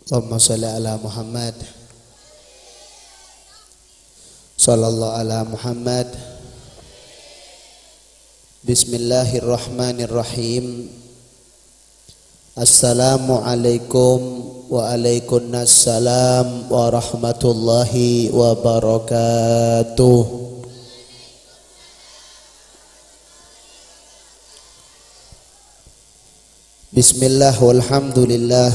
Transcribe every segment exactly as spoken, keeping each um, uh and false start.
Allahumma sholli ala Muhammad sallallahu ala Muhammad. Bismillahirrahmanirrahim. Assalamualaikum wa alaikumussalam warahmatullahi wabarakatuh. Bismillah walhamdulillah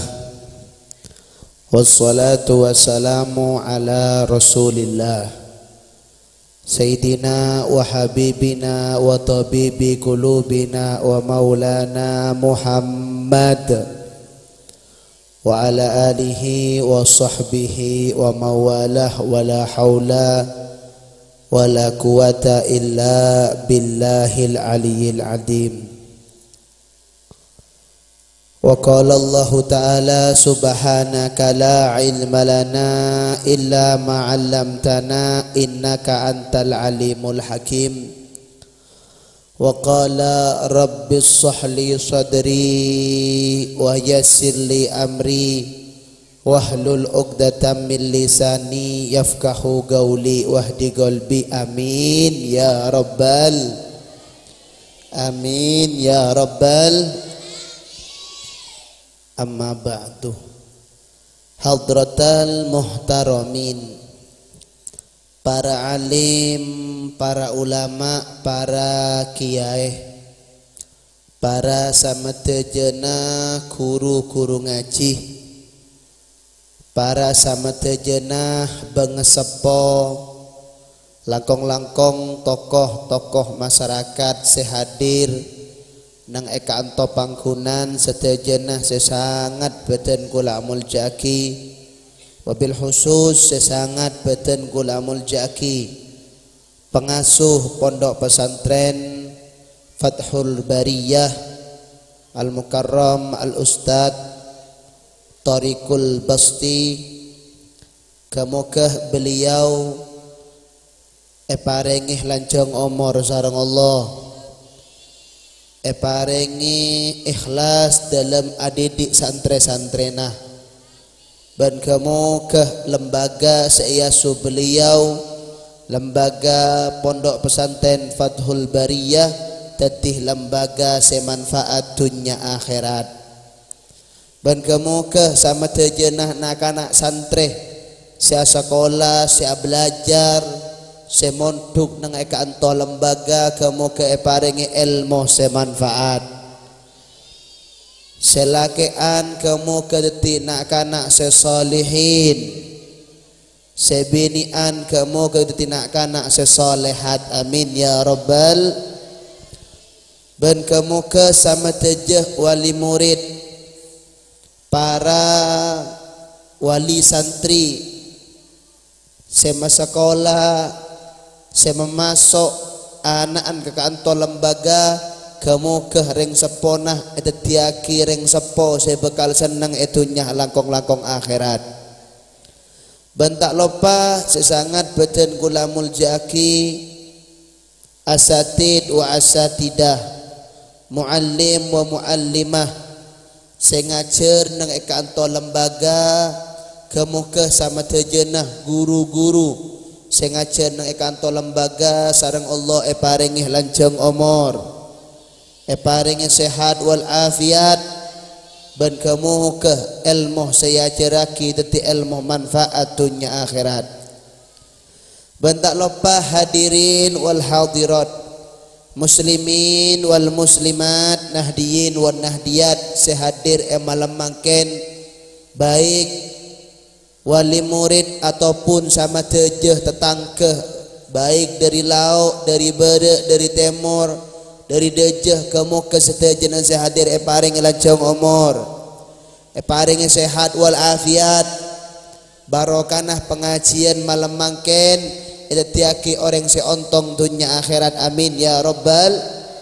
wassalatu wassalamu ala rasulillah Sayyidina wa habibina wa tabibi qulubina wa maulana Muhammad wa ala alihi wa sahbihi wa mawalah wa la hawla wa la quwata illa billahil aliyyil adim. Wa qala Allah ta'ala subhanaka la ilma lana illa ma 'allamtana innaka antal alimul hakim. Wa qala rabbi shrah li sadri wa yassir li amri wahlul 'uqdatam min lisani yafqahu qawli wahdi qalbi amin ya rabbal amin ya rabbal. Amma ba'du. Hadratal muhtaramin, para alim, para ulama, para kiai, para samatejena guru-guru ngaji, para samatejena bengesepo, langkong-langkong tokoh-tokoh masyarakat sehadir nang eka anto pangkunan setejenah sesangat beten kula muljaki, wabil khusus sesangat beten kula muljaki pengasuh pondok pesantren Fathul Bariyah Al Mukarram Al Ustad Tariqul Basti. Kamukah beliau eparengih lancong umur sareng Allah, eparengi ikhlas dalam adidik santre-santrena, dan kamu ke lembaga seiasu beliau, lembaga pondok pesantren Fathul Bariyah tetih lembaga semanfaat dunia akhirat. Dan kamu ke sama tejenah nak-anak santre sia sekolah sia belajar semonduk nang eka anto lembaga kamu ke eparengi ilmu semanfaat, selakean kamu ke detina kanak sesolihin, sebinian kamu ke detina kanak sesolehat amin ya rabbal. Dan kamu ke sama tejeh wali murid, para wali santri sema sekolah saya memasuk anak-an ke kantor lembaga kamu ke ring seponah itu tiaki ring sepo saya bekal senang itunya langkong-langkong akhirat. Bentak lupa sesangat beten kula muljaki asatid wa asatidah, muallim wa muallimah, saya ngajar nang kantor lembaga kamu ke sama tejenah guru-guru saya ngajar nang kantor lembaga sareng Allah eparingih lanceng umur, eparingih sehat wal afiat, dan kamu ke ilmu saya ajaraki teti ilmu manfaat dunia akhirat. Bentak lupa hadirin wal hadirat, muslimin wal muslimat, nahdiyin wal nahdiyat sehadir emalam mangken, baik wali murid ataupun sama tejeh tetangke, baik dari laut, dari barat, dari timur, dari dejeh kamu ke setejenah sehadir eparing lancong umur, eparing sehat wal afiat, barokanah pengajian malam mangken idatiaki orang seontong dunia akhirat amin ya rabbal.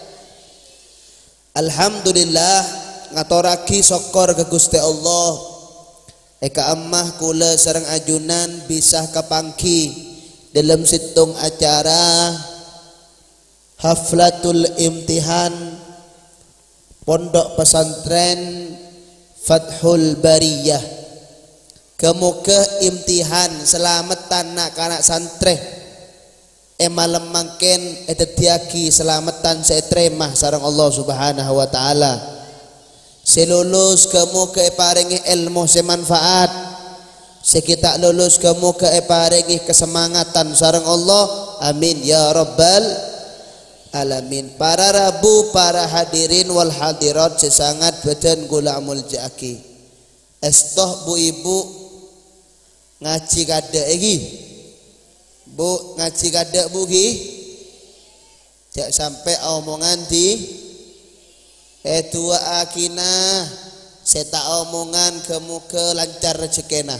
Alhamdulillah ngatoraki syukur ke Gusti Allah. Eka ammah kula sareng ajunan bisa kapangki dalam situng acara haflatul imtihan Pondok Pesantren Fathul Bariyah kemuka imtihan selamatan nak kanak santre emalam mangken etetiaki selamatan setremah sarang Allah Subhanahu wa taala. Selulus kemuka paringi ilmu semanfaat, sekita lulus kemuka paringi kesemangatan sarang Allah. Amin ya rabbal alamin. Para rabu, para hadirin wal hadirat sesangat badan gulamul jaki. Estoh bu ibu ngaji kada lagi. Bu ngaji kada bu gi. Jak sampai omongan di eh tua akina seta omongan kemuka lancar rezekina.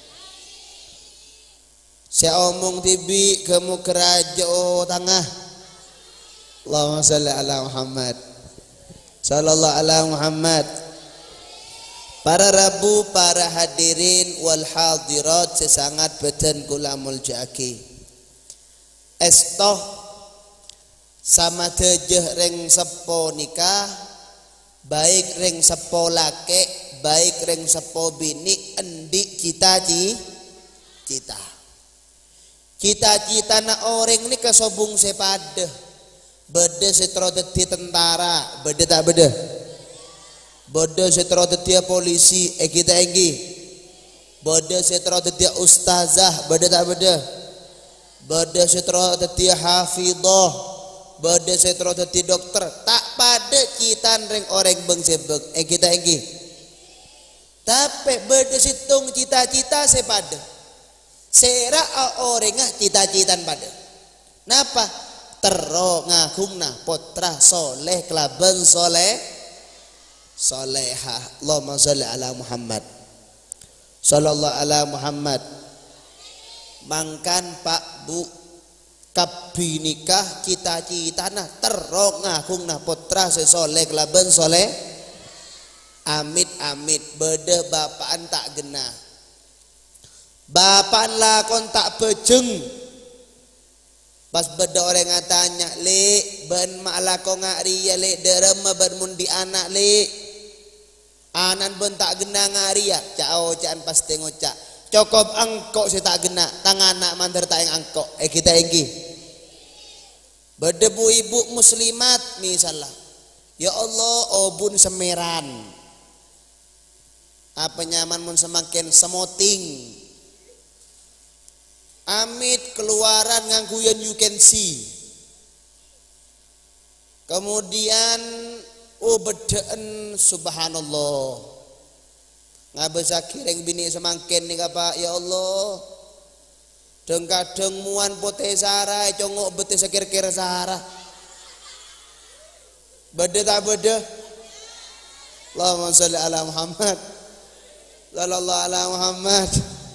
Saya omong tibi kamu kerajo tangah. Allahumma salli ala Muhammad. Sallallahu ala Muhammad. Para rabu, para hadirin wal hadirat sesangat badan gulamul jaki. Estoh sama tejeh reng sepo nikah, baik reng sepo lake, baik reng sepo bini, endi cita cita. Cita-cita na orang ni kesobung sepade, bede setro deti tentara, bede tak bede, bede setro deti polisi, eh kita enggi, bede setro deti ustazah, bede tak bede, bede setro deti hafidah, bede setro deti dokter, tak pada citan reng orang beng sebeg, eh kita enggi, tapi bede situng cita-cita sepade. Sera orangnya cita-citan pada. Napa? Tero ngakungna potra soleh kelaben soleh solehah. Allahumma sholli ala Muhammad. Sallallahu ala Muhammad. Mangkan Pak Bu kabi nikah cita-citana tero ngakungna potra sesoleh kelaben soleh. Amit amit bede bapaan tak genah. Bapak lakon tak bejeng. Pas beda orang ngatanya le ben mak lakon ngari ya le derem ben mundi anak le. Anan ben tak gena ngari ya. Cao caan pas tengok cak. Cokop angkok si tak gena. Tangan anak mantar tak yang angkok. Eh kita enggi. Beda bu ibu muslimat misalnya. Ya Allah obun semeran. Apa nyaman mun semakin semoting. Amit keluaran ngangguyan you can see. Kemudian oh bedaan subhanallah. Ngabesa kireng bini semangkin nih apa ya Allah. Deng kadeng muan pote sarah congok bete sekir-kir sarah. Bede tak bede. Allahumma sholli ala Muhammad. Sallallahu ala Muhammad.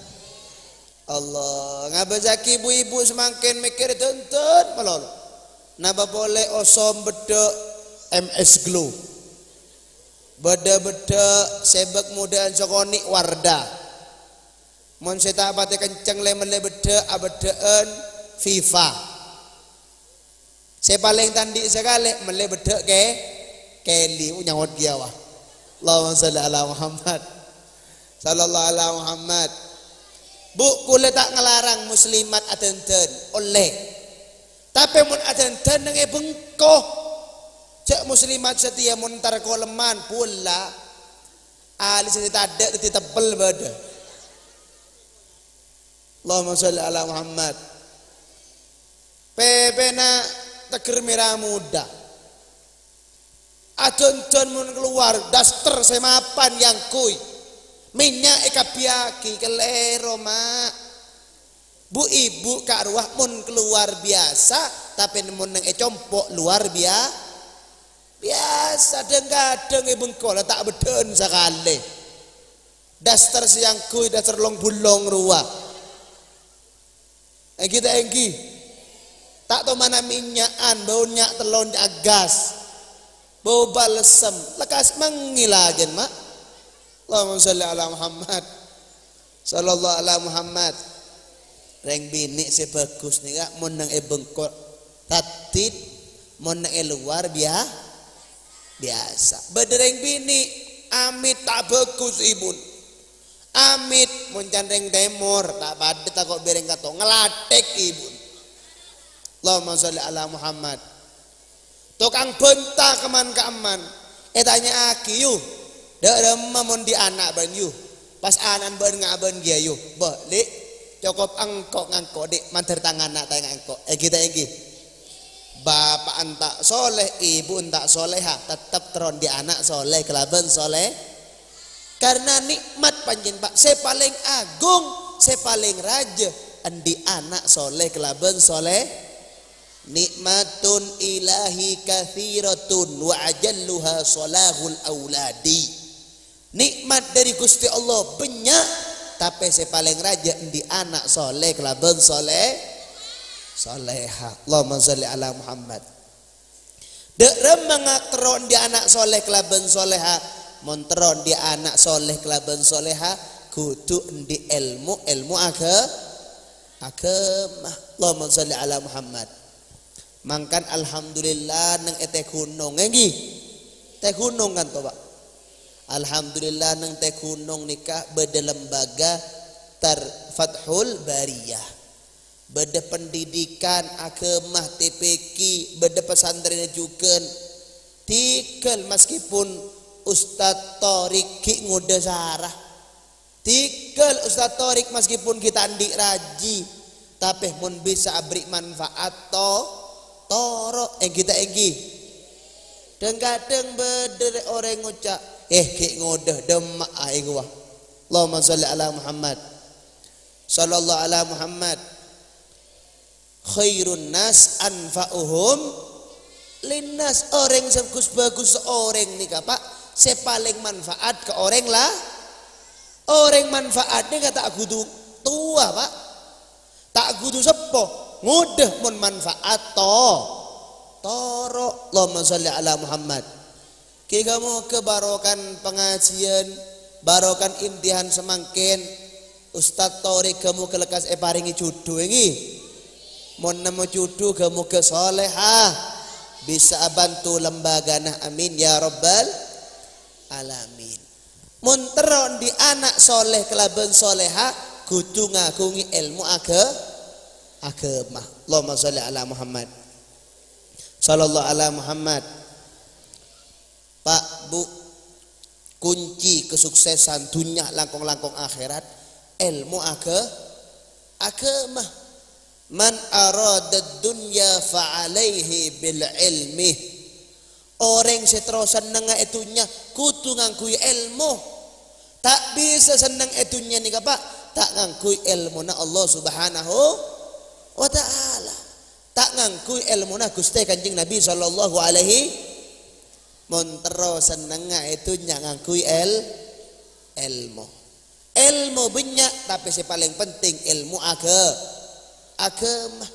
Allah ngabazaki ibu-ibu semakin mikir tuntun malolo. Napa boleh osom beda M S Glow. Beda-beda sebek model sokonik Wardah. Mun seta pate kenceng le mele beda abedaan FIFA. Saya paling tandi sekali mele beda ke Kelly nyawat dia wah. Allahumma sholli ala Muhammad. Sallallahu ala Muhammad. Bu kula tak ngelarang muslimat adenten oleh. Tapi mun adenten nang bengkoh. Cek muslimat setia mun tar koleman pula ali setia ada ti tebel bada. Allahumma sholli ala Muhammad. Pepena teger merah muda. Adenten mun keluar daster semapan yang kui. Minyak ekapiaki kelero mak. Bu ibu kak ruah mun keluar biasa tapi mun nang ecompok luar biasa. Biasa deng-kadeng e bengkol tak beden sekali. Daster siang kui daster long bulong ruah. Eh kita enggi. Tak tahu mana minyakan bau nyak telon gas. Bau balsem lekas mengilajen mak. Allahumma sholli ala Muhammad. Sallallahu ala Muhammad. Reng bini si bagus nih kak mun nang e bengkok tatit mun nang e luar biasa biasa. Bedereng bini amit tak bagus ibun. Amit mun candeng temur tak pada tak kok bereng kato ngelatek ibu. Allahumma sholli ala Muhammad. Tukang benta keman keaman. Eh tanya aki yu. Dak remah mun di anak ban yu. Pas anan ban ngaban dia yu. Balik cukup angkok ngangkok dik manter tangan nak tanya angkok. Eh kita iki. Bapak antak soleh, ibu antak soleha, tetap teron di anak soleh kelaban soleh. Karena nikmat panjen pak, saya paling agung, saya paling raja, andi anak soleh kelaban soleh. Nikmatun ilahi kathiratun wa ajalluha solahul auladi. Nikmat dari Gusti Allah banyak, tapi saya paling raja andi anak soleh kelaban soleh. Soleha. Allahumma sholli ala Muhammad. Dek remang teron di anak soleh kelaban soleha. Monteron di anak soleh kelaban soleha kudu di ilmu ilmu agama agama. Allahumma sholli ala Muhammad. Mangkan alhamdulillah nang ete gunung ngi teh gunung kan to Pak. Alhamdulillah nang teh gunung nikah beda lembaga tar Fathul Bariyah. Beda pendidikan agama T P Q, beda pesantren juga tikel meskipun Ustadz Torik ki ngode sarah tikel Ustadz Torik meskipun kita andik raji tapi mun bisa beri manfaat to toro eh kita egi dan kadang bedere orang ngucap eh ki ngode demak ae gua. Allahumma sholli ala Muhammad sallallahu ala Muhammad. Khairun nas anfa'uhum linnas. Orang sebagus-bagus orang nih Pak, saya paling manfaat ke orang lah. Orang manfaatnya kata kudu tua Pak, tak kudu sepo ngudah mun manfaat to toro. Allahumma sholli ala Muhammad. Ki kamu kebarokan pengajian, barokan intihan semangkin Ustadz Torik kamu kelekas e paringi judu ini. Mon namo judu kamu ke solehah bisa bantu lembaga nah amin ya rabbal alamin. Mun teron di anak soleh kelaban soleha kudu ngagungi ilmu agama. Allahumma sholli ala Muhammad sallallahu ala Muhammad. Pak Bu, kunci kesuksesan dunia langkong-langkong akhirat ilmu agama. Man arada dunya fa'alaihi bil ilmi. Orang seterosan nengah itunya kudu ngangkui ilmu. Tak bisa senang itunya nih Pak, tak ngangkui ilmu na Allah Subhanahu wa ta'ala. Tak ngangkui ilmu na Gusti Kanjeng Nabi sallallahu alaihi monterosan nengah itunya ngangkui el ilmu. Ilmu banyak tapi si paling penting ilmu agama. Agama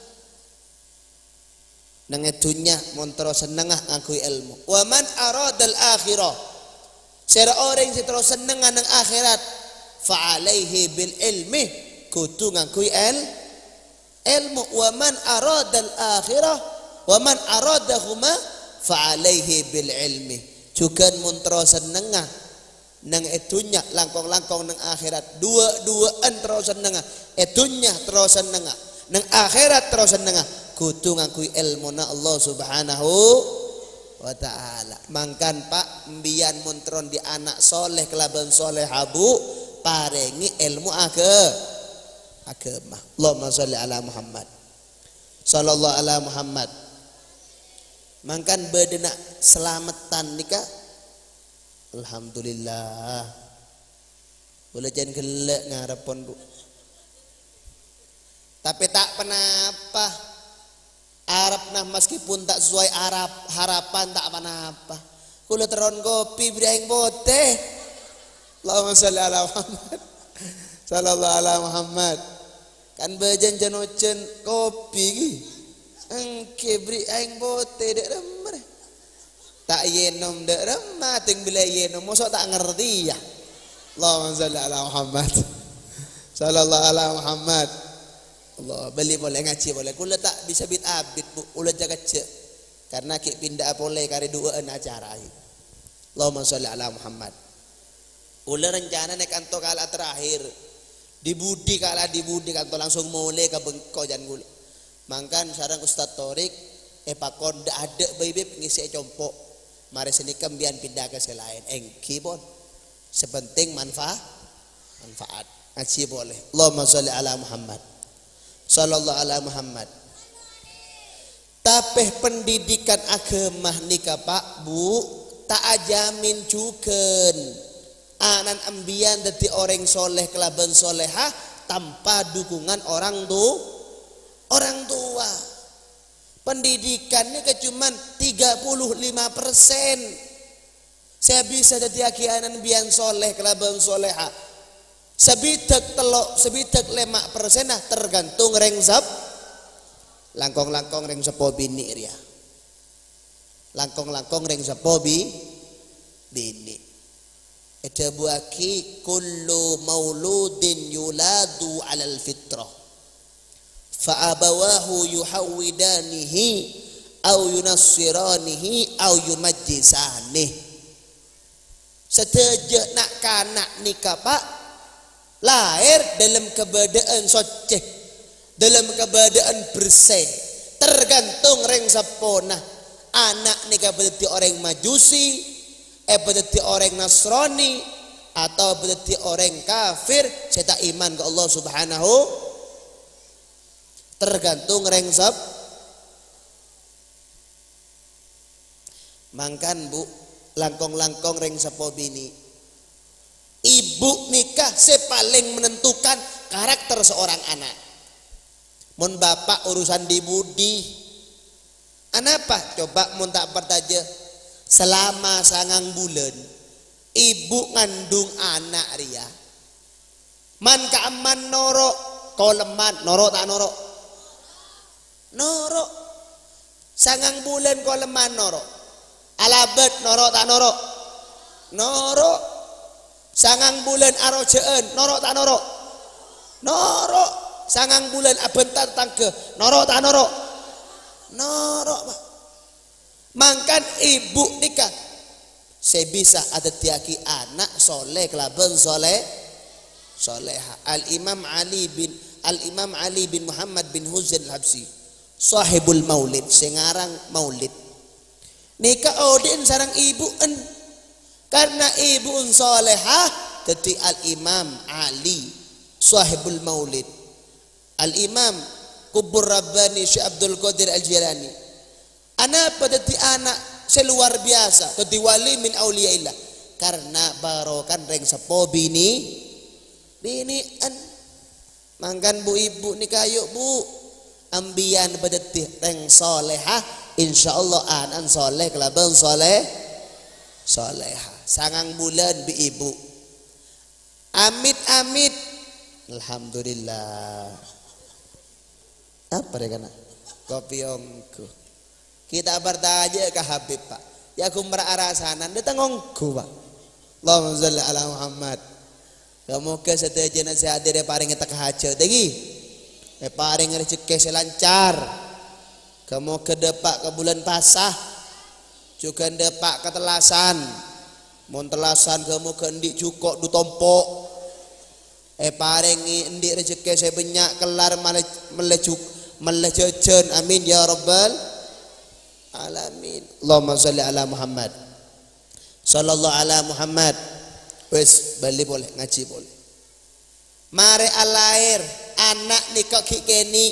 nang etunya montro senengah ngakui ilmu. Wa man aradal akhirah, sira orang sing terus seneng nang akhirat fa alaihi bil ilmi kudu ngakui el ilmu. Wa man aradal akhirah wa man aradahuma fa alaihi bil ilmi. Juga montro senengah nang etunya langkong-langkong nang akhirat dua-duaan terus senengah etunya terus senengah nang akhirat terus nengah kudu ngakui ilmu na Allah Subhanahu wa ta'ala. Mangkan Pak mbiyan montron di anak soleh kelaban soleh habu parengi ilmu agama. Allahumma sholli ala Muhammad sallallahu ala Muhammad. Mangkan bedena selamatan nikah alhamdulillah. Boleh jangan gelek ngarepon Bu. Tapi tak penapa Arab nah meskipun tak sesuai Arab harapan tak penapa. Kula teron kopi beriang bote. Allahumma sholli ala Muhammad sallallahu ala Muhammad. Kan bejan janojen kopi ki. Engke beriang bote dek remeh. Tak yenom dek remeh ting bila yenom mosok tak ngerti ya. Allahumma sholli ala Muhammad sallallahu ala Muhammad. Allah beli boleh ngaji boleh. Kula tak bisa bit abit Bu. Kula jaga cek. Karena ki pindah boleh kari duaan acara. Allahumma sholli ala Muhammad. Ula rencana nek kanto kala terakhir. Dibudi kala dibudi kanto langsung mulai ke bengko jan gula. Mangkan sarang Ustaz Torik e pakon ndak ada bebek ngisi compok. Mari seni kembian pindah ke selain engki bon. Sepenting manfaat manfaat. Ngaji boleh. Allahumma sholli ala Muhammad. Sallallahu ala Muhammad. Tapi pendidikan agama nika Pak Bu tak ajamin cuken. Anan ambian dadi orang soleh kelaban solehah tanpa dukungan orang tu orang tua. Pendidikannya kecuman tiga puluh lima persen. Saya bisa jadi aki anan bian soleh kelaban solehah. Sebitek telok sebitek lima persen nah tergantung reng zab. Langkong-langkong reng sepo bini ria. Langkong-langkong reng sepo bi bini. Ada buaki kullu mauludin yuladu alal fitrah fa abawahu yuhawidanihi au yunassiranihi au yumajjisanihi. Sejak nak kanak nikah Pak lahir dalam keadaan soceh, dalam keadaan bersih, tergantung reng sapona. Anak nikah berarti orang Majusi, eh berarti orang Nasrani, atau berarti orang kafir, saya tak iman ke Allah Subhanahu. Tergantung reng sap. Mangkan Bu, langkong-langkong reng sapo bini. Ibu nikah sepaling menentukan karakter seorang anak. Mun bapak urusan dibudi. Anapa? Coba mun tak pertaja. Selama sangang bulan ibu ngandung anak ria. Man kaaman norok koleman norok tak norok? Norok. Sangang bulan koleman norok. Alabet norok tak norok? Norok. Sangang bulan arojeen norok tak norok? Norok. Sangang bulan abentar tangke norok tak norok? Norok Pak. Mangkan ibu nikah saya bisa ada tiaki anak soleh kelaban soleh soleha. Al Imam Ali bin Al Imam Ali bin Muhammad bin Huzain Al Habsyi sahibul maulid sengarang maulid nikah odin sarang ibu en karena ibu en soleha jadi Al Imam Ali sahibul maulid. Al Imam Kubur Rabbani Syekh Abdul Qadir Al Jilani anak pada ti anak seluar biasa jadi wali min auliyaillah karena barokan reng sepo bini bini an mangkan bu ibu nikah yuk Bu ambian pada ti reng solehah insyaallah anan soleh kelaban soleh solehah sangang bulan bi ibu amit amit alhamdulillah apa dia kana kopi ongku. Kita bertanya ke Habib Pak. Ya kumra arasanan dia tengongku Pak. Allahumma sholli ala Muhammad. Kamu ke seteja nasihat dia paring kita haja tegi. Eh paring rezeki selancar. Kamu ke depak ke bulan pasah. Juga depak ke telasan. Mun telasan kamu ke endik cukok du tompok. Eh paring endik rezeki saya banyak kelar melecuk melecejen amin ya rabbal alamin. Allahumma sholli ala Muhammad sallallahu ala Muhammad. Wes balik boleh ngaji boleh. Mare alair anak nikah kikeni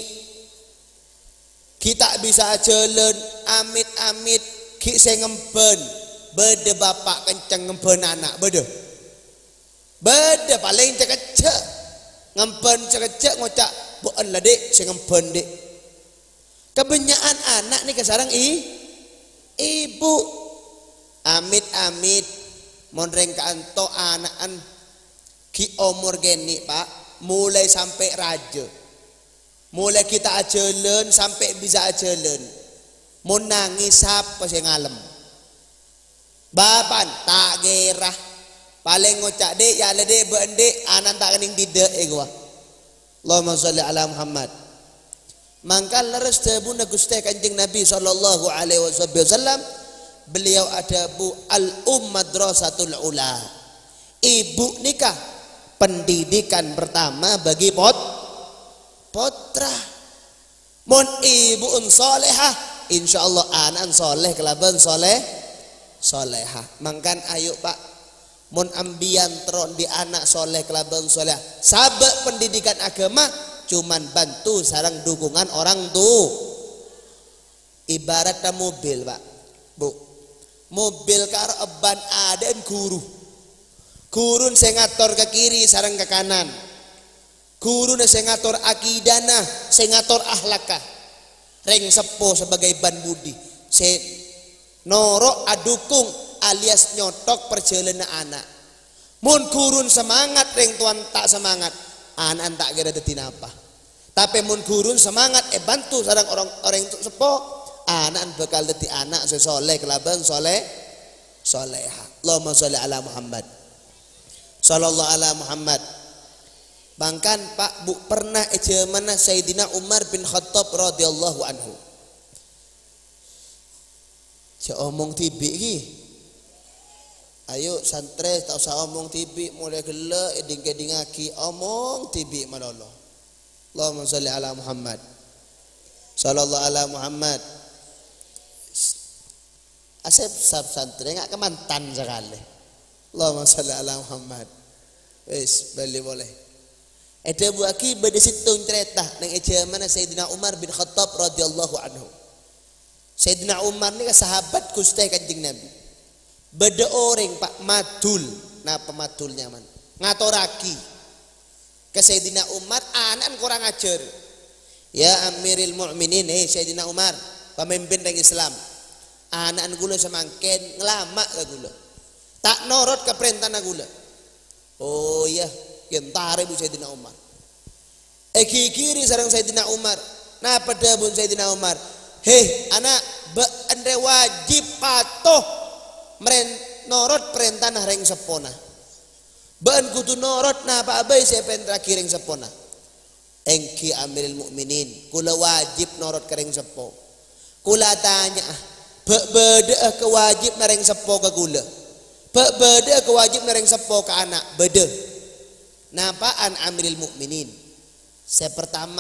kita bisa jalan amit amit ki saya ngemben bede bapak kenceng ngemben anak bede bede paling cekecek ngemben cekecek ngocak bukan lah dek saya ngemben dek. Kebanyakan anak nih kesarang i ibu amit amit monreng kanto anakan ki umur geni Pak mulai sampai raja mulai kita ajalan sampai bisa ajalan mau nangis apa sih ngalem bapan tak gerah paling ngocak dek ya lede bende anan tak kening tidak eh gua. Allahumma sholli ala Muhammad. Mangkal leres tabuna Gusti Kanjeng Nabi sallallahu alaihi wasallam beliau ada bu al ummadrasatul ula Ibu nikah pendidikan pertama bagi pot potra. Mun ibu un solehah, insyaallah anak soleh kelaban soleh solehah. Mangkan ayo Pak, mun ambian tron di anak soleh kelaban soleh. Sabek pendidikan agama cuman bantu sarang dukungan orang tuh. Ibaratnya mobil Pak, Bu. Mobil karo eban aden guru. Gurun saya ngatur ke kiri sarang ke kanan. Gurun saya ngatur akidana, saya ngatur ahlakah. Reng sepo sebagai ban budi. Saya norok adukung alias nyotok perjalanan anak. Mun gurun semangat reng tuan tak semangat, anak tak kira detin apa. Tapi mun gurun semangat eh bantu sarang orang orang untuk sepo, anak bakal deti anak sesoleh kelaban soleh soleha. Allahumma sholli ala Muhammad. Sallallahu ala Muhammad. Bahkan Pak Bu pernah aja mana Sayyidina Umar bin Khattab radhiyallahu anhu. Saya omong tibi ki. Ayo santre tak usah omong tibi mulai gela eding keding aki omong tibi malolo. Allahumma sholli ala Muhammad. Sallallahu ala Muhammad. Asep sab santre enggak kemantan sekali. Allahumma sholli ala Muhammad. Wes beli boleh. Ada buaki bade situng cerita nang eja mana Sayyidina Umar bin Khattab radhiyallahu anhu. Sayyidina Umar ni sahabat Gusti Kanjeng Nabi. Bade orang Pak madul, napa madulnya man? Ngatoraki. Ke Sayyidina Umar anak kurang ajar. Ya Amiril Mukminin, eh Sayyidina Umar, pemimpin orang Islam. Anak gula semangken ngelama ke gula. Tak norot ke perintah gula. Oh iya, kentare bu Sayyidina Umar. Eki kiri sarang Sayyidina Umar. Nah pada bun Sayyidina Umar. Heh anak, be andre wajib patuh meren norot perintah nah reng sepona. Bean kutu norot nah pak abai siapa yang terakhir reng sepona. Engki Amiril Mukminin, kula wajib norot ke reng sepo. Kula tanya, be beda kewajib na reng sepo ke kula. Beda kewajib nereng sepo ke anak beda. Napaan Amiril Mukminin? Saya pertama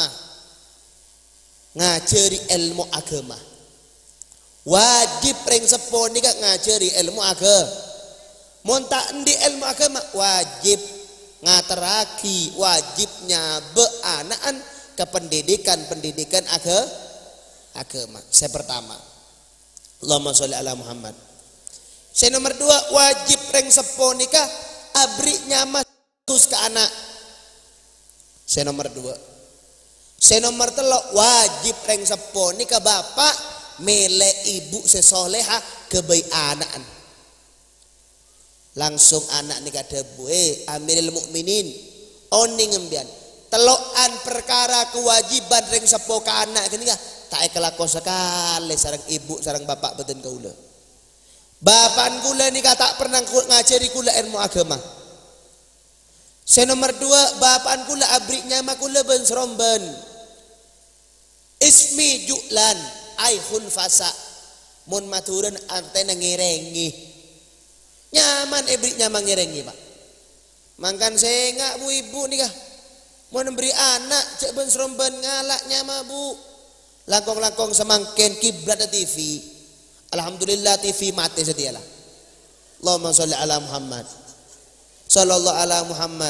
ngajari ilmu agama. Wajib reng sepo ni kak ngajari ilmu agama. Mun tak endi ilmu agama wajib ngateraki wajibnya be anaan ke pendidikan-pendidikan agama. Agama. Saya pertama. Allahumma sholli ala Muhammad. Saya nomor dua wajib reng sepo nikah abri nyamas terus ke anak. Saya nomor dua. Saya nomor telok wajib reng sepo nikah bapak mele ibu sesoleha kebaik anaan. Langsung anak nikah debu eh Amiril Mukminin oning ngembian telokan perkara kewajiban reng sepo ke anak gini kah tak kelakon sekali sarang ibu sarang bapak beten kaula. Bapak kula ni tak pernah ngajari kula ilmu agama. Saya nomor dua, bapak kula abriknya mak kula ben seromben. Ismi julan, aihun fasa. Mun maturan antena ngirengi. Nyaman abriknya mang ngirengi pak. Mangkan saya ngak bu ibu ni kah. Mun beri anak cek ben seromben ngalaknya mah bu. Langkong-langkong semangken kiblat T V. Alhamdulillah T V mati setialah. Allahumma sholli ala Muhammad. Sallallahu ala Muhammad.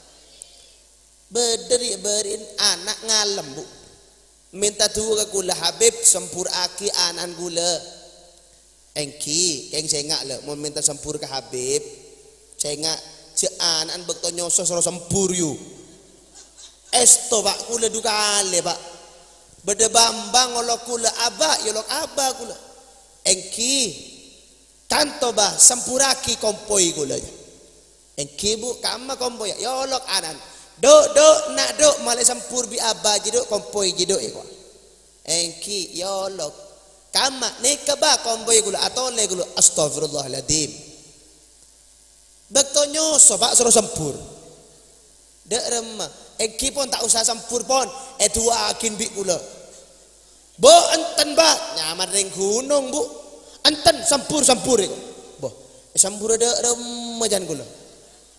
Bederi berin anak ngalem bu. Minta tuh ke gula Habib sempur aki anan gula. Engki, keng saya ngak le, mau minta sempur ke Habib. Saya ngak ce anan bekto nyoso soro sempur yu. Esto pak gula duka ale pak. Bede bambang olok gula abah, yolok abah gula. Engki tanto bah sampuraki kompoi gulanya. Engki bu kama kompoi ya olok anan. Do do nak do malai sampur bi abah jido kompoi jido iko. Engki ya olok kama nika ba kompoi gula atau le gula astagfirullahaladzim. Bektonyo sobak suruh sampur. Dek remah. Engki pun tak usah sampur pon. Eh dua akin bi gula. Bo enten ba nyaman ring gunung bu enten sampur sampur itu bo sampur ada remajan gula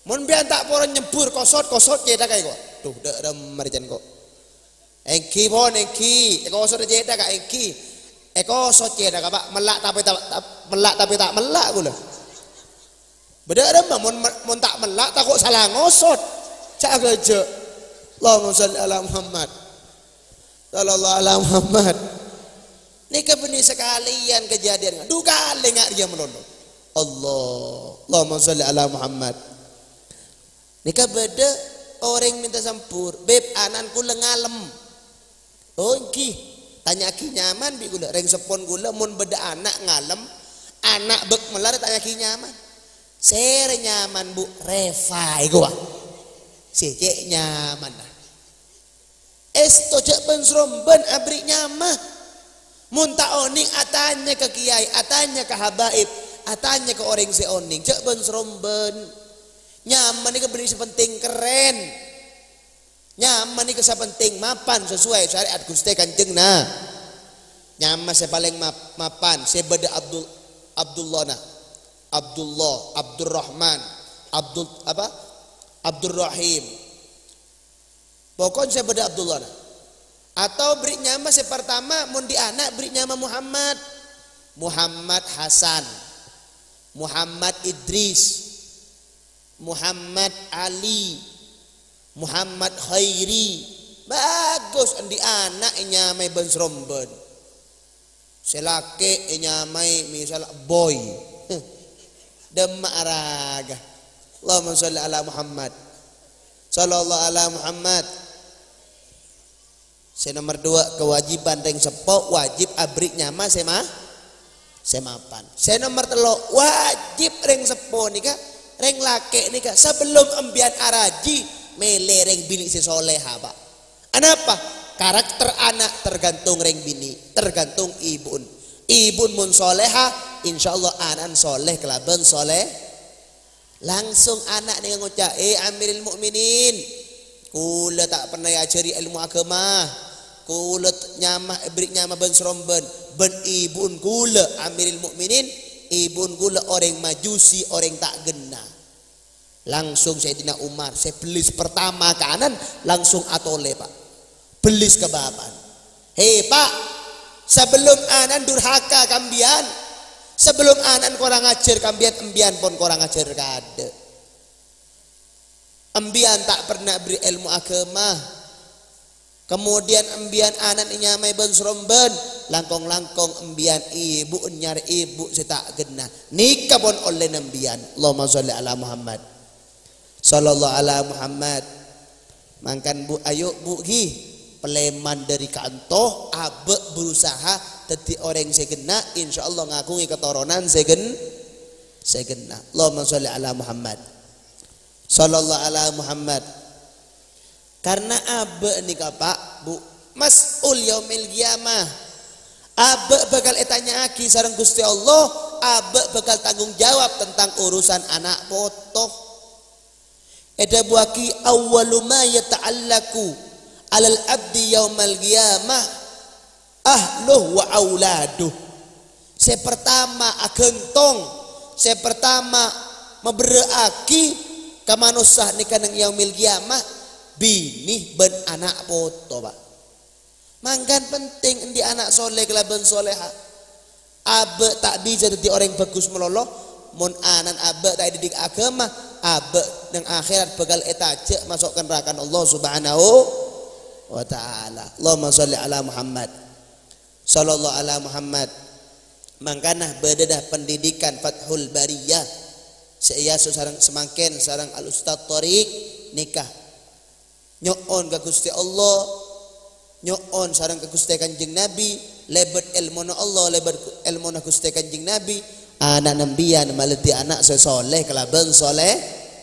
Mun bian tak poron nyebur kosot kosot cedak kai kok. Tuh dak ram marjan kok. Engki pon engki, eko kosot cedak kak engki. Eko kosot cedak Pak, melak tapi tak melak tapi tak melak kula. Beda ram mun mun tak melak tak kok salah ngosot. Cak geje. Allahumma sholli ala Muhammad. Sallallahu ala Muhammad. Nika benih sekalian kejadian. Duh kali ngak dia melolong. Allah. Allahumma sholli ala Muhammad. Nika beda orang minta sampur, beb ananku lengalem. Oh iki, tanya ki nyaman bi gula, reng sepon gula mun beda anak ngalem, anak bek melar tanya ki nyaman. Sere nyaman bu, refai gua. Si cek nyaman dah. Esto cek pensromben abri nyamah. Mun tak oning atanya ke kiai, atanya ke habaib, atanya ke orang si oning, cek pensromben. Nyaman ini beri sepenting keren. Nyaman ini sepenting mapan sesuai syariat Gusti Kanjeng nah. Nyaman saya paling map, mapan. Saya beda Abdul Abdullah nah. Abdullah, Abdurrahman, Abdul apa? Abdurrahim. Pokoknya saya beda Abdullah nah. Atau beri nyaman saya pertama mun di anak beri nyaman Muhammad. Muhammad Hasan. Muhammad Idris. Muhammad Ali, Muhammad Khairi, bagus andi anak nyamai bensromben. Selake nyamai misal boy, demak araga. Allahumma sholli ala Muhammad, sallallahu ala Muhammad. Saya nomor dua kewajiban reng sepok wajib abrik nyama sema semapan. Saya nomor telok wajib reng sepok nika. Reng lake nika sebelum embian araji mele reng bini si soleha Pak. Kenapa? Karakter anak tergantung reng bini, tergantung ibun. Ibun mun soleha, insya Allah anak soleh kelaban soleh. Langsung anak nih ngucap, eh Amiril Mukminin, kula tak pernah ajari ilmu agama, kula nyamah beri nyamah ben seromben, ben ibun kula Amiril Mukminin, ibun kula orang majusi, orang tak genah. Langsung Sayyidina Umar, saya belis pertama kanan, langsung atole Pak. Belis ke bapan. Hei Pak, sebelum anan durhaka kambian, sebelum anan korang ajar kambian, embian pun korang ajar kade. Embian tak pernah beri ilmu agama. Kemudian embian anan nyamai ben seromben, langkong-langkong embian ibu nyari ibu saya tak genah. Nikah pun oleh embian. Allahumma sholli ala Muhammad. Sallallahu ala Muhammad. Mangkan bu ayo bu gi peleman dari kantoh abe berusaha jadi orang segena insyaallah ngakungi keturunan segen segena. Allahumma sholli ala Muhammad. Sallallahu ala Muhammad. Karena abe nika Pak Bu mas'ul yaumil qiyamah. Abe bakal etanya aki sareng Gusti Allah, abe bakal tanggung jawab tentang urusan anak potoh. Eda buaki awwalu ma yata'allaku alal abdi yaumal qiyamah ahluh wa auladuh. Saya pertama agentong, saya pertama memberaaki kamanusah nikah nang yaumil qiyamah bini ben anak poto Pak. Mangkan penting endi anak soleh kelaban soleha. Abe tak bisa jadi orang bagus meloloh mun anan abe tak didik agama abe nang akhirat bakal etaje masukkan neraka Allah Subhanahu wa taala. Allahumma sholli ala Muhammad. Sallallahu ala Muhammad. Mangkanah bededah pendidikan Fathul Bariyah. Saya sareng semangken sareng Al Ustaz Thariq nikah. Nyoon ka Gusti Allah, nyoon sareng ka Gusti Kanjeng Nabi, lebet ilmu Allah, lebet ilmu Gusti Kanjeng Nabi. Anak nambian malati anak sesoleh kelaban soleh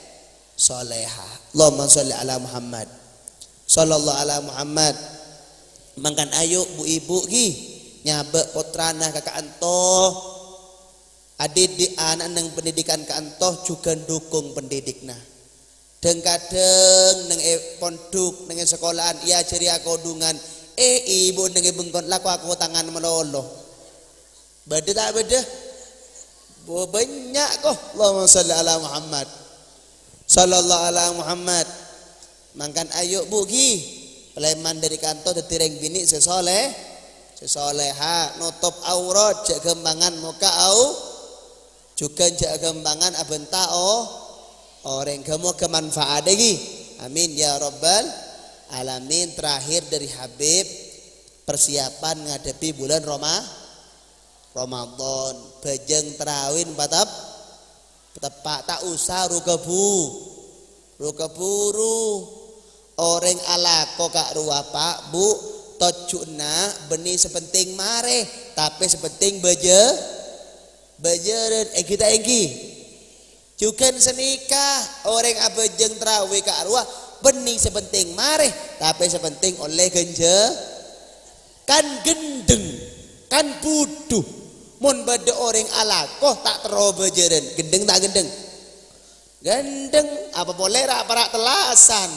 soleha. Allahumma sholli ala Muhammad. Sallallahu ala Muhammad. Mangkan ayo bu ibu gi nyabe putrana kakak antoh adik di anak nang pendidikan ka antoh juga dukung pendidikna. Deng kadeng nang pondok nang sekolahan iya ceria kodungan eh ibu nang bengkon laku aku tangan meloloh. Beda tak beda? Banyak kok. Allahumma sholli ala Muhammad. Sallallahu alaihi Muhammad. Mangkan ayo bugi peleman dari kantor detireng bini sesoleh sesoleha nutup aurat jak gembangan muka au juga jak gembangan abenta oh orang kamu kemanfaat lagi. Amin ya rabbal alamin. Terakhir dari Habib, persiapan ngadepi bulan Roma Ramadan. Bejeng terawin patap tepak tak usah rukebu rukeburu orang alako kak ruah pak bu tojuna benih sepenting mare tapi sepenting beje bejeren eh kita engki juga senikah orang abejeng terawih kak ruah benih sepenting mare tapi sepenting oleh genje kan gendeng kan buduh mun bade orang alako tak terlalu bejeren gendeng tak gendeng gendeng apa boleh rak parak telasan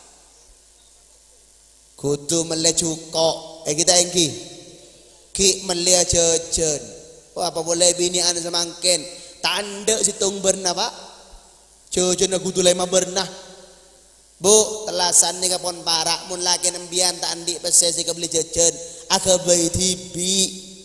kudu mele cukok eh kita engki ki mele jejen oh, apa boleh bini anu semangken tanda situng bernah pak jejen kudu lema bernah bu telasan ni kapon parak mun laki nembian tak andi pesesi ke beli jejen aga bayi tibi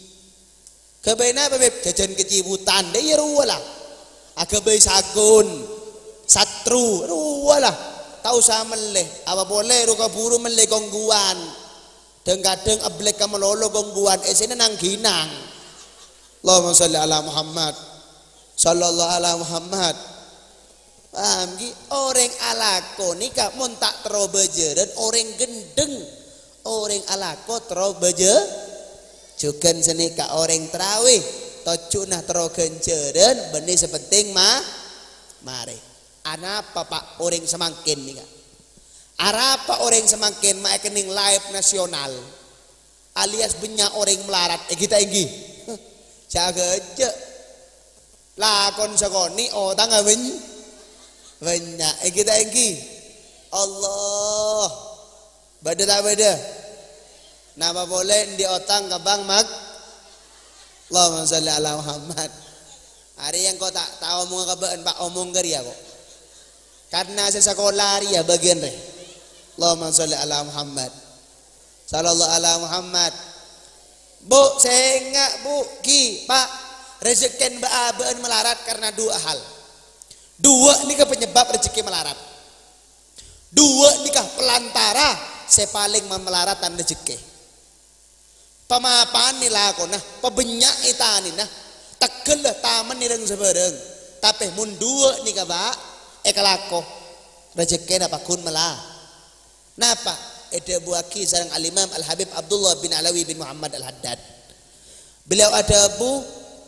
kebayna apa beb jajan kecibutan deh ya ruwalah aga bayi sagun satru ruwalah tahu sama meleh apa boleh ruka buru meleh gongguan dan kadang ablek kamelolo gongguan esene nang ginang. Allahumma sholli ala Muhammad sallallahu alaihi Muhammad. Paham ki orang alako nikah mun tak tero bejeren orang gendeng orang alako tero beje juga senika orang terawih tocunah tero genjeren benih sepenting mah mare anapa pak orang semangkin nih kak arapa orang semangkin mak kening live nasional alias banyak orang melarat eh kita inggi jaga aja lakon sekoni oh tangga banyak banyak eh kita inggi Allah beda tak beda nama boleh di otang ke bang mak Allahumma sholli ala Muhammad. Hari yang kau tak tahu omong kaban pak omong geria kok karena saya sekolah ria bagian re. Allahumma sholli ala Muhammad sallallahu ala Muhammad. Bu saya enggak bu ki pak rezeki baaban melarat karena dua hal. Dua nikah penyebab rezeki melarat. Dua nikah pelantara saya paling memelaratan rezeki. Pemapan nila ko nah pabenyak itani nah tegel taman nireng sebereng tapi mun dua nikah pak ekalako rezeki napa kun melah napa ede buaki sareng al-Imam Al-Habib Abdullah bin Alawi bin Muhammad Al-Haddad beliau ada bu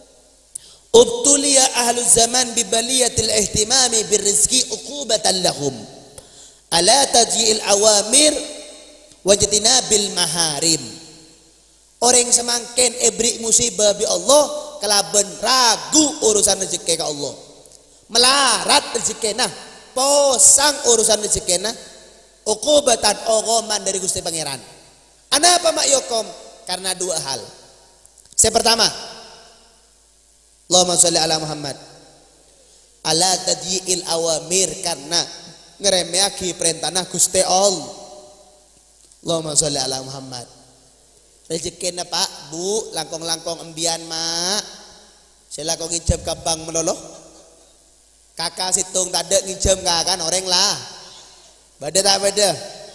ubtuliya ahlu zaman bi baliyatil ihtimami birrizqi uqubatan lahum ala tajyi'il awamir wajtinabil maharim. Orang semangkin ebrik musibah bi Allah kelaben ragu urusan rezeki ke Allah melarat rezeki nah posang urusan rezeki nah uqubatan ogoman dari Gusti Pangeran. Anapa mak yokom karena dua hal. Yang pertama Allahumma sholli ala Muhammad ala tadyi'il awamir karena ngeremeaki perintah nah Gusti Allah. Allahumma sholli ala Muhammad. Rezeki na pak bu langkong-langkong embian mak sila kong ngijam ke bang meloloh kakak situng tade ngijam kan orang lah beda tak beda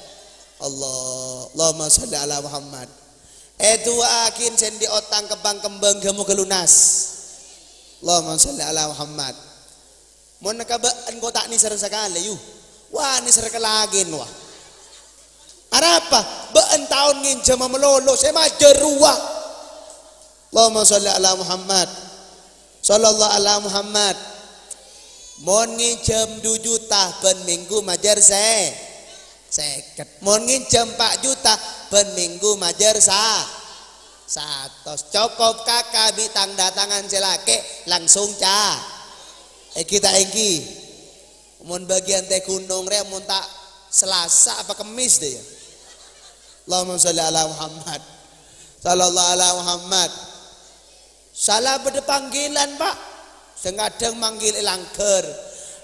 Allah Allahumma sholli ala Muhammad. Eh dua akin sendi otang ke bang kembang kamu kelunas Allahumma sholli ala Muhammad. Mau nakabaan ko tak nisar sekali yu wah nisar kelagin wah arapa baan tahun nginjam melolo saya majer ruah. Allahumma sholli ala Muhammad sallallahu ala Muhammad. Mon nginjam dua juta ben minggu majer se seket mon nginjam empat juta ben minggu majer sa satos cukup kakak bitang datangan selake langsung ca eh kita engki mon bagian teh gunung re mon tak Selasa apa Kemis deh ya. Allahumma sholli ala Muhammad sallallahu ala Muhammad. Salah beda panggilan pak sengadeng manggil langker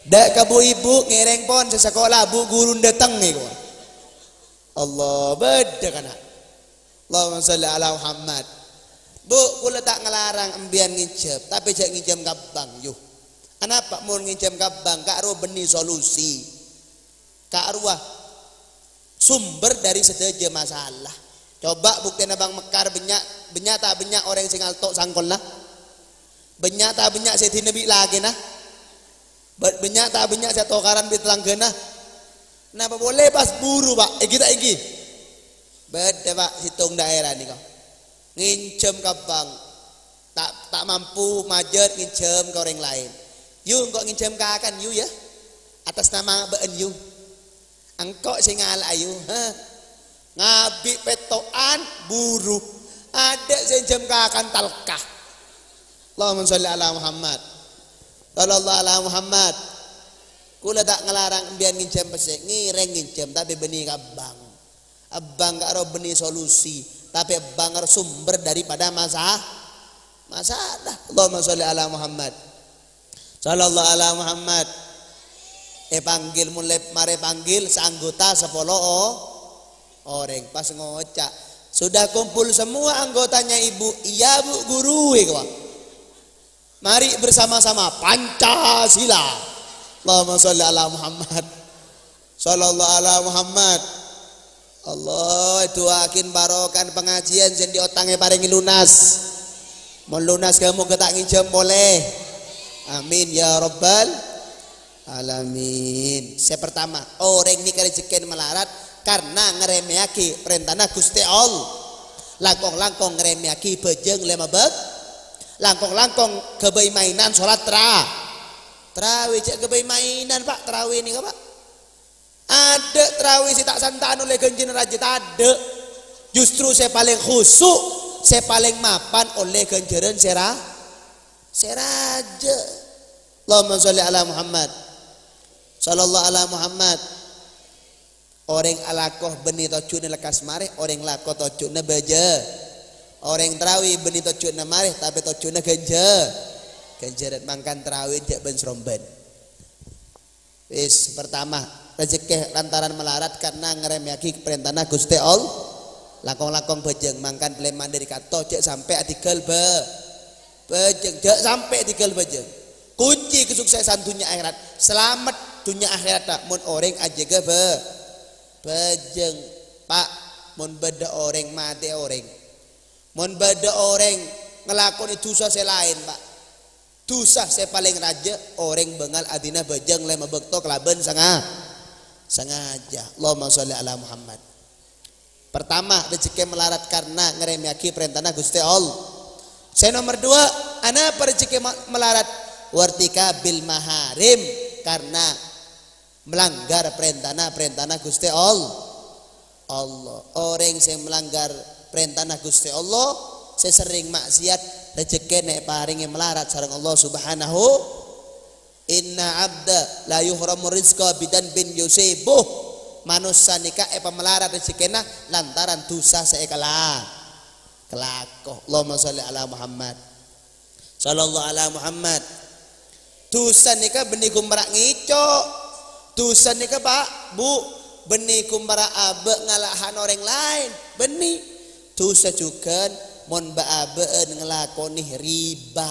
Dak kabu ibu ngereng pon sesekolah bu guru datang nih kau. Allah beda kan. Allahumma sholli ala Muhammad. Bu, kula tak ngelarang embian nginjem, tapi jak nginjem kabang yuh. Kenapa mau nginjem kabang? Kak arwah benih solusi. Kak arwah sumber dari sedaya masalah. Coba bukti abang mekar benyak, benyak tak benyak orang sing altok sangkol lah. Benyak tak benyak seti nabi lagi nah. Benyak tak benyak saya tokaran bitelanggena. Kenapa boleh pas buru pak? Eh kita iki. Beda pak hitung daerah nih kau. Nginjem kabang. Tak tak mampu majet nginjem ke orang lain. Yu kok nginjem kakan yu ya. Atas nama been yu. Engkau sing ala ayu. Ha? Ngabi petoan buru. Ada nginjem kakan talkah. Allahumma sholli ala Muhammad. Sallallahu ala Muhammad. Kula tak ngelarang embian nginjem pesek, ngireng nginjem tapi benih kabang. Abang gak ro benih solusi, tapi abang ro sumber daripada masalah. Masalah. Allahumma sholli ala Muhammad. Sallallahu ala Muhammad. Eh panggil mulai mare panggil seanggota sepuluh oh, orang pas ngocak. Sudah kumpul semua anggotanya ibu. Iya bu guru kau. Mari bersama-sama Pancasila. Allahumma sholli ala Muhammad. Sallallahu ala Muhammad. Allah doakin barokan pengajian yang di otangnya paringi lunas. Mau lunas kamu ketak nginjem boleh. Amin ya rabbal alamin. Saya pertama, orang ini kerejeken melarat karena ngeremehaki perintahna Gusti Allah. Langkong-langkong ngeremehaki bejeng lema beg. Langkong-langkong kebai mainan sholat tra terawih cek kebai mainan pak terawih ini pak ada terawih si tak santan oleh genjin rajit ada justru saya paling khusuk saya paling mapan oleh genjeran sera seraja. Allahumma sholli ala Muhammad. Sallallahu ala Muhammad. Orang alakoh benih tocune lekas mareh orang lakoh tocune baja. Orang terawih benih tocuna marih tapi tocuna ganja ganjaran mangkan terawih dia ben seromben. Wis pertama rezeki lantaran melarat karena ngeremehaki perintahna Gusti Allah. Lakong-lakong bejeng mangkan pleman dari kato cek sampai atikel be bejeng cek sampai atikel bejeng. Kunci kesuksesan dunia akhirat selamat dunia akhirat tak mun orang aja ge be bejeng pak mun beda orang mati orang. Mun beda orang ngelakoni dosa saya lain pak. Dosa saya paling raja orang bengal adina bejeng lema bekto kelaben sanga sengaja. Allahumma sholli ala Muhammad. Pertama rezeki melarat karena ngeremehaki perintahna Gusti Allah. Saya nomor dua, ana rezeki melarat wartika bil maharim karena melanggar perintahna perintahna Gusti Allah. Allah orang yang melanggar perintahna Gusti Allah sesering maksiat rezeki nek paringi melarat sareng Allah Subhanahu. Inna abda la yuhramu rizqa bidan bin yusibuh. Manusia nikah e pemelarat rezekina lantaran dosa seekala kelakoh. Allahumma sholli ala Muhammad. Sallallahu ala Muhammad. Dosa nikah benih kumbarak ngicok. Dosa nikah pak bu benih kumbarak abe ngalahan orang lain benih. Dosa juga mon ba'abeen ngelakoni riba.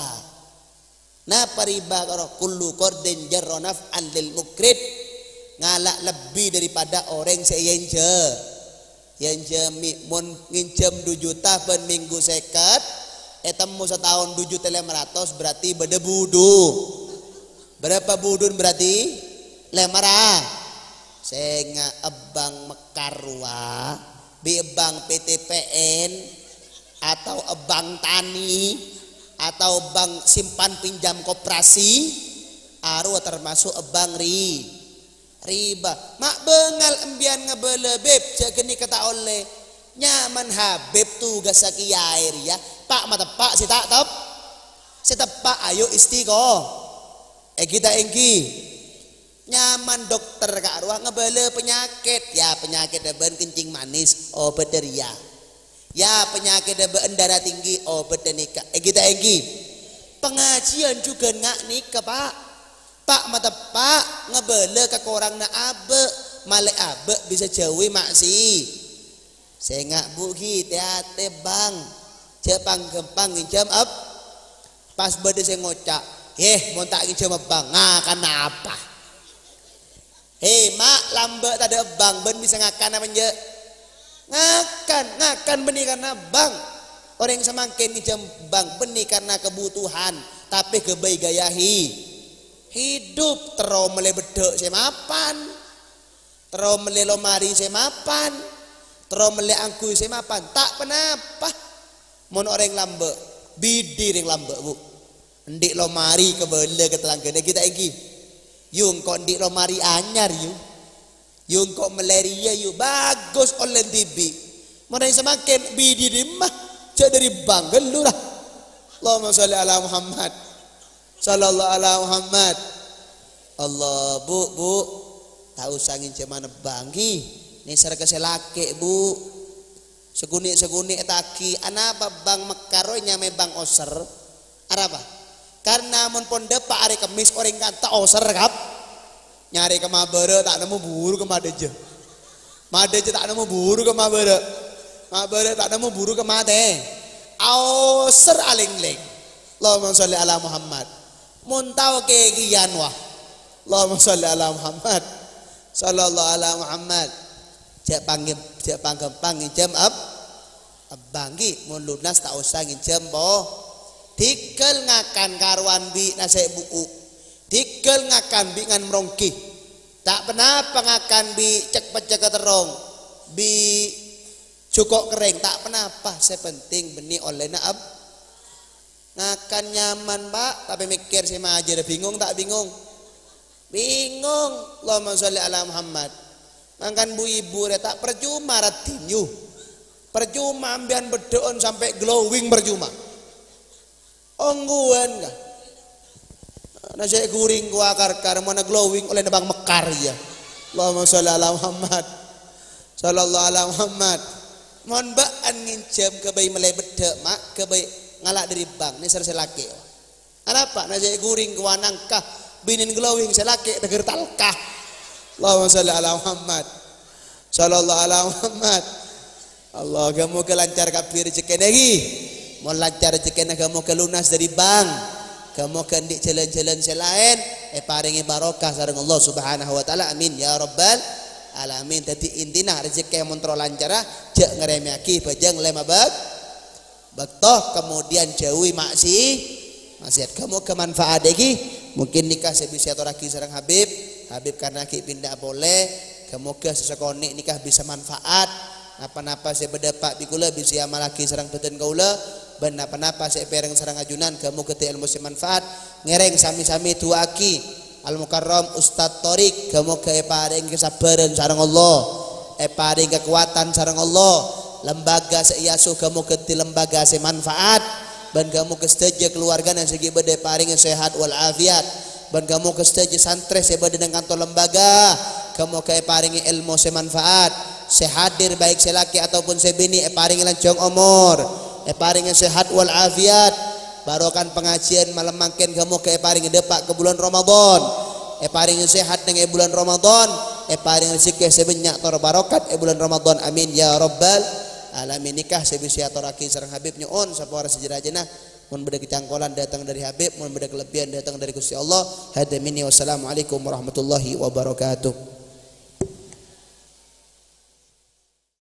Napa riba karo kullu qardin jarra naf'an lil mukrid ngalak lebih daripada orang seyenje. Yenje mon nginjem dua juta ben minggu seket etemu setahun dua juta lima ratus berarti beda budu. Berapa budun berarti lemara. Senga ebang mekarwa bi bank P T P N atau bank tani atau bank simpan pinjam koperasi aru termasuk bank ri riba mak bengal embian ngebele beb cegeni kata oleh nyaman habib tugas kiai ya pak mata pak si tak tep si tepak ayo istiqo eh kita engki nyaman dokter kak ruang ngebele penyakit ya penyakit deben kencing manis obat deria ya penyakit deben darah tinggi obat nikah eh kita engki pengajian juga nggak nikah pak pak mata pak ngebele ke korang na abe male abe bisa jauhi maksi saya ngak bu gitu hati bang cepang gempang jam up pas bade saya ngocak eh mau tak jam bang ngakan apa hei mak lambat tak ada bang ben bisa ngakan apa je ngakan ngakan benih karena bang orang yang semakin jam bang benih karena kebutuhan tapi kebaik gayahi hidup terus mele bedek saya mapan terus mele lomari saya mapan terus mele angku saya mapan tak penapa mon orang lambe bidir yang lambe bu ndik lomari kebele ke telanggane kita iki yung kok ndik lomari anyar yung yung kok malaria yung bagus oleh tibi mon yang semakin bidir mah jadi dari bang gelurah Allahumma sholli ala Muhammad sallallahu ala Muhammad Allah bu bu tahu sangin cemana bangi ini serga selake bu segunik segunik taki anapa bang mekaronya me bang oser arapa karena mun pon depak hari kemis orang kata oser kap nyari ke mabere tak nemu buru ke madeje madeje tak nemu buru ke mabere mabere tak nemu buru ke made oser aling-ling Allahumma sholli ala Muhammad mun tahu ke gian wah Allahumma sholli ala Muhammad sallallahu ala Muhammad cek panggil cek panggil panggil jam ab abangi mun lunas tak usah jam boh tikel ngakan karuan bi nasi buku tikel ngakan bi ngan merongki tak pernah pengakan bi cek pecek terong bi cukup kering tak pernah apa sepenting benih oleh naab ngakan nyaman pak tapi mikir sih mah aja bingung tak bingung bingung Allahumma sholli ala Muhammad makan bu ibu tak percuma ratin yu percuma ambian berdoon sampai glowing percuma ongguan kah nasi guring ku akar-akar mana glowing oleh nebang mekar ya Allahumma sholli ala Muhammad sallallahu ala Muhammad mohon baan ngincam kebaik melai bedek mak kebaik ngalak dari bang ini serse laki apa nasi guring ku anangkah binin glowing selaki teger talkah Allahumma sholli ala Muhammad sallallahu ala Muhammad Allah kamu kelancar kapir rezeki lagi mau lancar rezeki kamu kelunas dari bank kamu kendik jalan-jalan selain eh paringi barokah sareng Allah subhanahu wa ta'ala amin ya rabbal alamin tadi intina rezeki yang kontrol lancar jak ngeremeki bajang lema bag baktoh kemudian jauhi maksi maksiat kamu kemanfaat lagi mungkin nikah sebisa atau laki sareng Habib Habib karena ki pindah boleh kamu ke sesekonik nikah bisa manfaat napa-napa saya berdepak bikula bisa amal laki sareng beten kaula ben napa-napa saya pereng sareng ajunan kamu ke ilmu manfaat ngereng sami-sami tuaki al mukarram Ustaz Torik kamu ke paring kesabaran sareng Allah e paring kekuatan sareng Allah lembaga seiasu kamu ke lembaga semanfaat ban kamu ke stage keluarga yang segi bade paring sehat wal afiat ban kamu ke stage santri sebade dengan kantor lembaga kamu ke paring ilmu semanfaat sehadir baik selaki ataupun sebini e paring lancong umur e paring sehat wal afiat barokan pengajian malam mangken kamu ke paring depak ke bulan Ramadan e paring sehat dengan bulan Ramadan e paring rezeki sebanyak tor barokat e bulan Ramadan amin ya rabbal alamin nikah sebisa toraki sareng Habib nyuun sapora sejerajana mun beda kecangkolan datang dari Habib mun beda kelebihan datang dari Gusti Allah hada minni wassalamualaikum warahmatullahi wabarakatuh.